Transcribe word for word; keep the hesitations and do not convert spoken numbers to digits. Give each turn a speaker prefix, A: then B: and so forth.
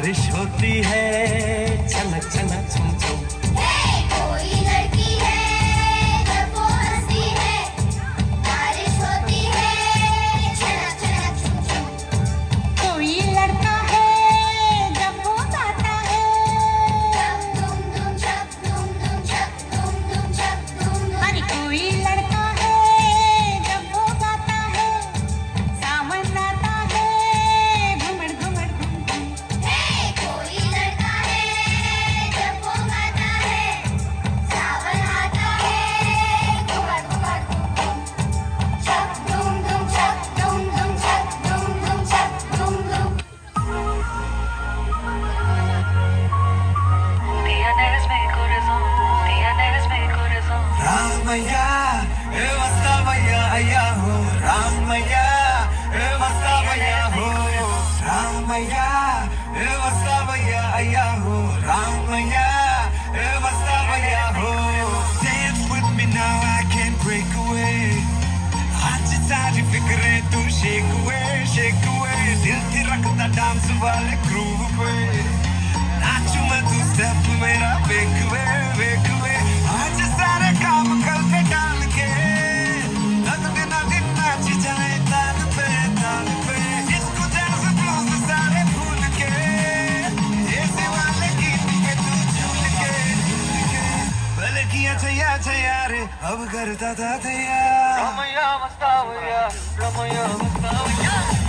A: बारिश होती है छनक छनक छुम छुम।
B: कोई लड़की है जब वो हंसती है, बारिश होती है छनक छनक छुम छुम।
C: कोई लड़का है जब वो गाता है,
B: छक दुम दुम छक दुम दुम छक दुम दुम छक दुम दुम।
C: अरे कोई लड़का है जब वो गाता है, सावन आता है घुमड़ घुमड़ घुम घुम।
B: कोई लड़का है जब वो गाता है, सावन आता है घुमड़ घुमड़ घुम घुम। छक दुम दुम छक दुम दुम छक दुम दुम छक दुम दुम।
D: Tienes mi corazón, tienes mi corazón.
A: Ramayya ఏ వస్తావయ్యా అయ్యా హో రామయ్య ఏ వస్తావయ్యా హో రామయ్య ఏ వస్తావయ్యా అయ్యా హో రామయ్య ఏ వస్తావయ్యా హో Dance with me now I can't break away आज सारी फिक्रें तू shake away shake away दिल से रखता डांस वाले ग्रूव पे नाचू मैं तू स्टेप मेरा वेक वे वेक वे आज सारे काम कल पे डाल के नग दिन दिन नाच जाए ताल पे ताल पे इसको डांस ब्लूज सारे भूल के ऐसे वाले गीत पे तू झूल के झूल के पहले किया छैया छैया रे अब करता था तैयार
D: Ramaya Mastavaya, Ramaya Mastavaya.